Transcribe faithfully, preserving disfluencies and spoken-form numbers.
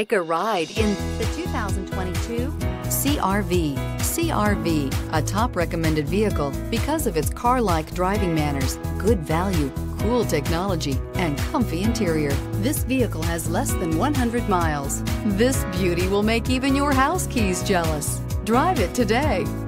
Take a ride in the two thousand twenty-two C R V. C R V, a top recommended vehicle because of its car-like driving manners, good value, cool technology, and comfy interior. This vehicle has less than one hundred miles. This beauty will make even your house keys jealous. Drive it today.